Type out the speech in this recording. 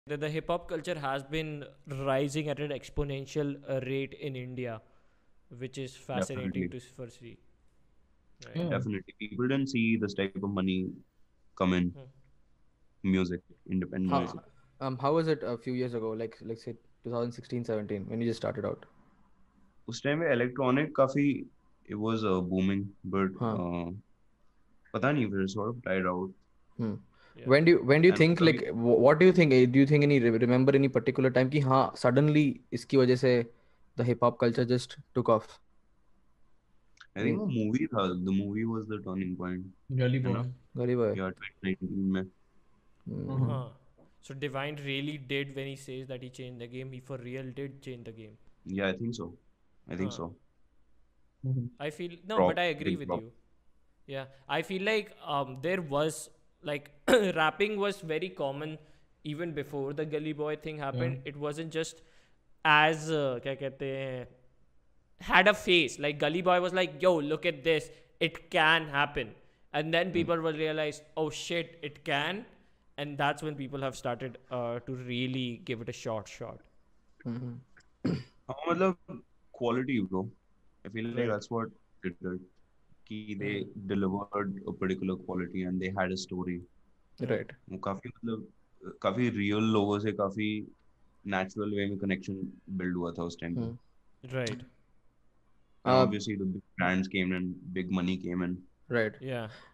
that the hip hop culture has been rising at an exponential rate in India, which is fascinating Definitely. to see. Right. Yeah. Definitely. People didn't see this type of money come in Hmm. music, independent How music. how was it a few years ago, like say 2016, 17, when you just started out? उस time में electronic काफी it was booming, but Huh. पता नहीं फिर sort of died out. Hmm. Yeah. When do you And think, कभी like what do you think, do you think any remember any particular time कि हाँ suddenly इसकी वजह से the hip hop culture just took off? I think Any वो movie था, the movie was the turning point, Hmm. Hmm. Hmm. Hmm. Hmm. है Hmm. ना? Hmm. Gully Boy. Yeah, 2019 में. Hmm. Huh. So Divine really did, when he says that he changed the game, he for real did change the game. Yeah, I think so. I think Huh. so. Hmm. I feel no, but Prop, I agree big with prop. you. Yeah, I feel like there was like rapping was very common even before the Gully Boy thing Yeah. happened. It wasn't just as क्या कहते हैं, had a face. Like Gully Boy was like, "Yo, look at this. It can happen." And then Hmm. people will realize, "Oh shit, it can." And that's when people have started to really give it a shot. Hmm. हाँ, मतलब quality, bro. I feel like Right. that's what it did. कि they Hmm. delivered a particular quality and they had a story. Hmm. Right. वो काफी मतलब काफी real लोगों से काफी नेचुरल वे में कनेक्शन बिल्ड हुआ था उस टाइम पे. Hmm. Right. And Uh, obviously the big brands came in, big money came in. right. Yeah.